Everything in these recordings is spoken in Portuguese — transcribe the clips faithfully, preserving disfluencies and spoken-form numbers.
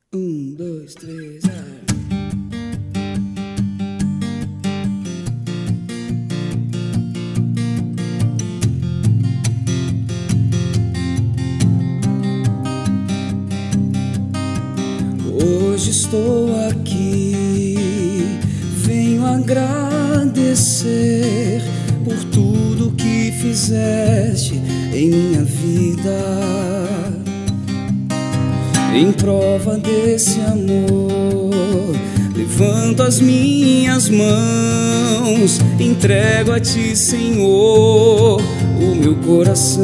Um, dois, três, ah. Hoje estou aqui, venho agradecer por tudo que fizeste em minha vida. Em prova desse amor, levanto as minhas mãos, entrego a ti, Senhor, o meu coração.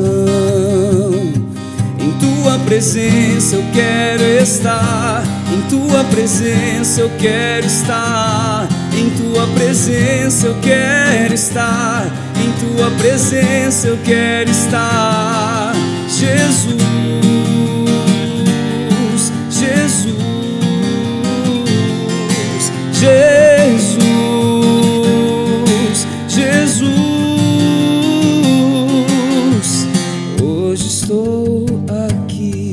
Em tua presença eu quero estar, em tua presença eu quero estar, em tua presença eu quero estar, em tua presença eu quero estar, Jesus. Jesus, Jesus, Jesus. Hoje estou aqui,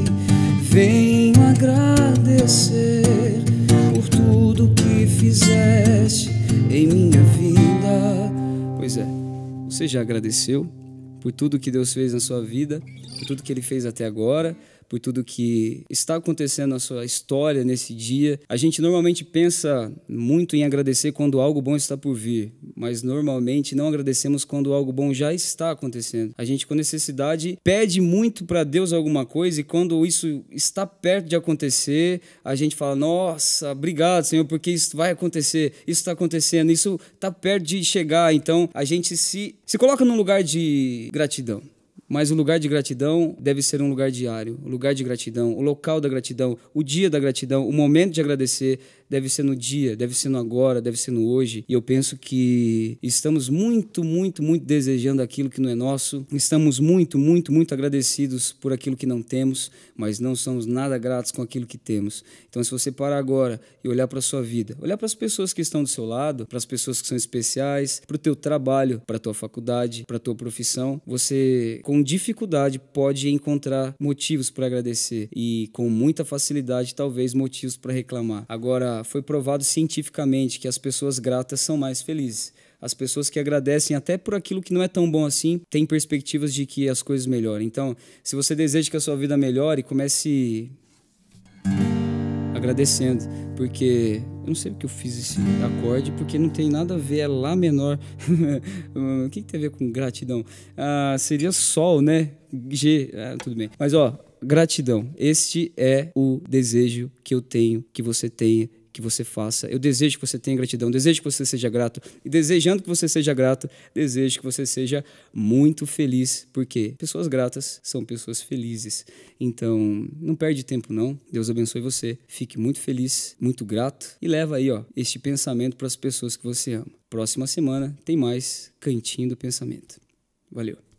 venho agradecer por tudo que fizeste em minha vida. Pois é, você já agradeceu por tudo que Deus fez na sua vida, por tudo que Ele fez até agora, por tudo que está acontecendo na sua história nesse dia? A gente normalmente pensa muito em agradecer quando algo bom está por vir, mas normalmente não agradecemos quando algo bom já está acontecendo. A gente, com necessidade, pede muito para Deus alguma coisa e quando isso está perto de acontecer, a gente fala: nossa, obrigado, Senhor, porque isso vai acontecer, isso está acontecendo, isso está perto de chegar. Então a gente se, se coloca num lugar de gratidão. Mas o lugar de gratidão deve ser um lugar diário, o lugar de gratidão, o local da gratidão, o dia da gratidão, o momento de agradecer deve ser no dia, deve ser no agora, deve ser no hoje. E eu penso que estamos muito, muito, muito desejando aquilo que não é nosso, estamos muito, muito, muito agradecidos por aquilo que não temos, mas não somos nada gratos com aquilo que temos. Então, se você parar agora e olhar para a sua vida, olhar para as pessoas que estão do seu lado, para as pessoas que são especiais, para o teu trabalho, para a tua faculdade, para a tua profissão, você, com dificuldade, pode encontrar motivos para agradecer e, com muita facilidade, talvez motivos para reclamar. Agora, foi provado cientificamente que as pessoas gratas são mais felizes. As pessoas que agradecem até por aquilo que não é tão bom assim, têm perspectivas de que as coisas melhorem. Então, se você deseja que a sua vida melhore, comece agradecendo, porque eu não sei porque eu fiz esse acorde, porque não tem nada a ver, é Lá menor. O que, que tem a ver com gratidão? Ah, seria Sol, né? G, ah, tudo bem. Mas ó, gratidão, este é o desejo que eu tenho, que você tenha, que você faça. Eu desejo que você tenha gratidão, desejo que você seja grato, e desejando que você seja grato, desejo que você seja muito feliz, porque pessoas gratas são pessoas felizes. Então, não perde tempo não, Deus abençoe você, fique muito feliz, muito grato, e leva aí, ó, este pensamento para as pessoas que você ama. Próxima semana tem mais Cantinho do Pensamento. Valeu!